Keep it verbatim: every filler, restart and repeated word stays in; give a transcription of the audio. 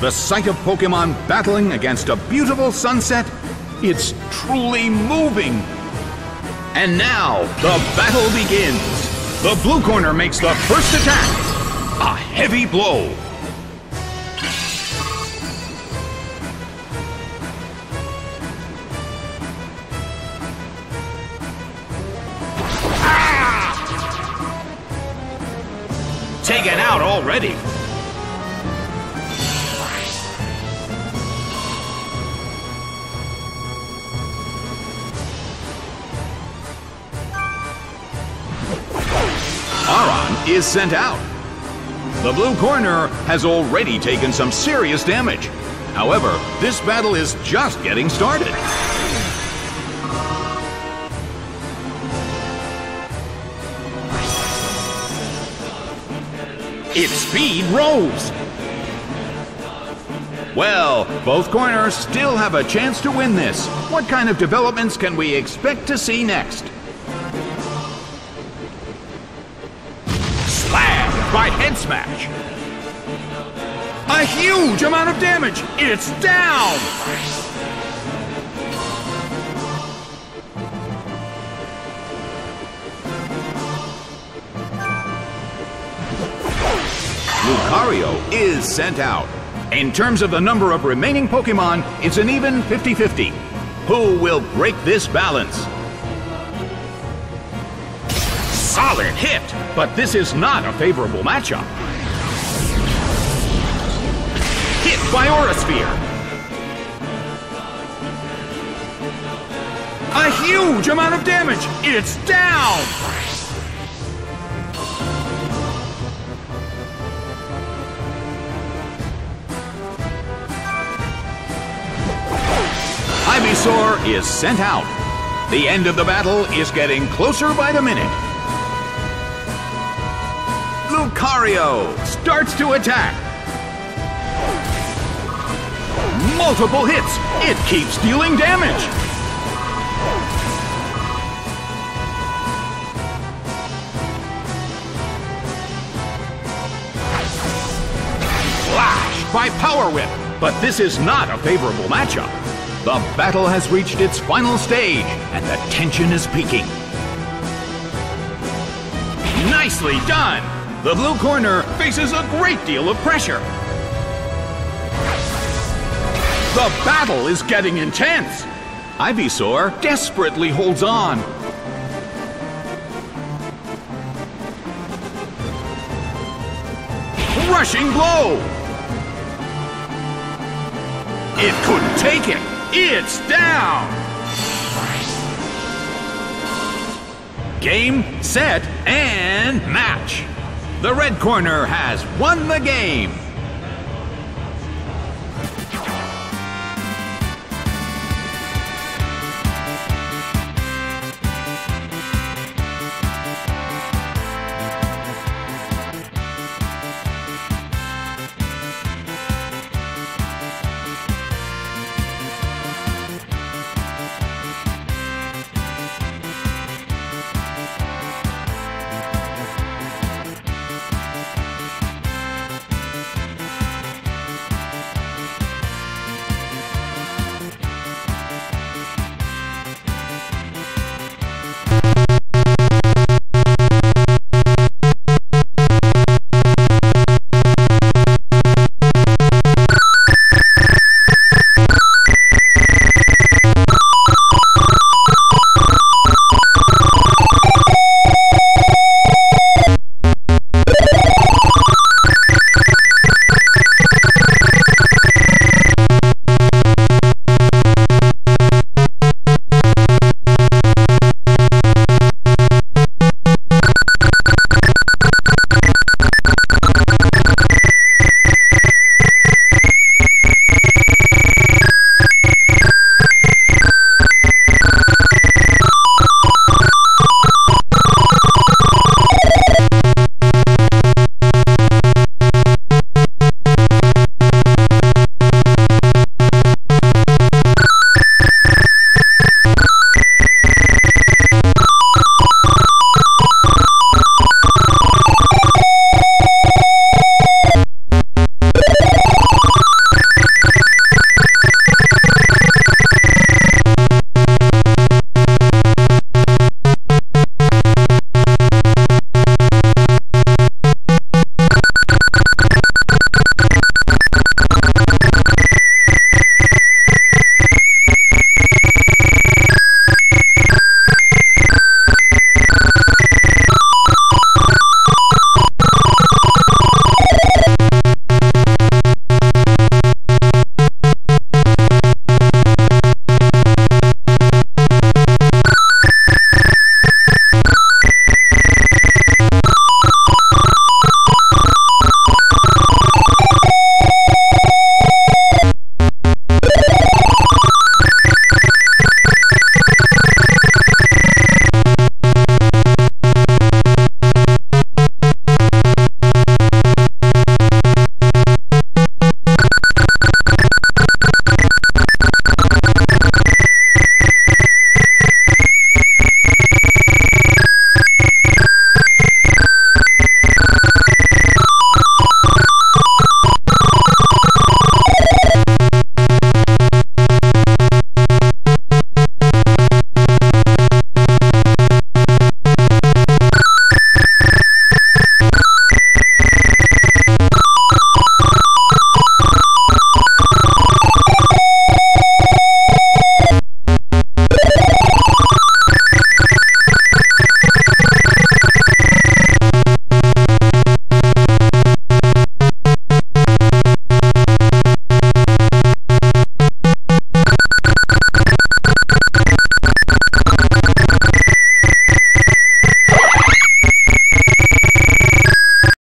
The sight of Pokemon battling against a beautiful sunset, it's truly moving. And now, the battle begins. The blue corner makes the first attack. A heavy blow. Ah! Taken out already. Aron is sent out. The blue corner has already taken some serious damage. However, this battle is just getting started. Its speed rose. Well, both corners still have a chance to win this. What kind of developments can we expect to see next? By head smash. A huge amount of damage. It's down. Lucario is sent out. In terms of the number of remaining Pokemon, it's an even fifty fifty. Who will break this balance? Solid hit, but this is not a favorable matchup. Hit by Aura Sphere. A huge amount of damage. It's down. Ivysaur is sent out. The end of the battle is getting closer by the minute. Lucario starts to attack. Multiple hits. It keeps dealing damage. Flash by Power Whip. But this is not a favorable matchup. The battle has reached its final stage, and the tension is peaking. Nicely done! The blue corner faces a great deal of pressure. The battle is getting intense. Ivysaur desperately holds on. Rushing blow. It couldn't take it. It's down. Game, set, and match. The red corner has won the game.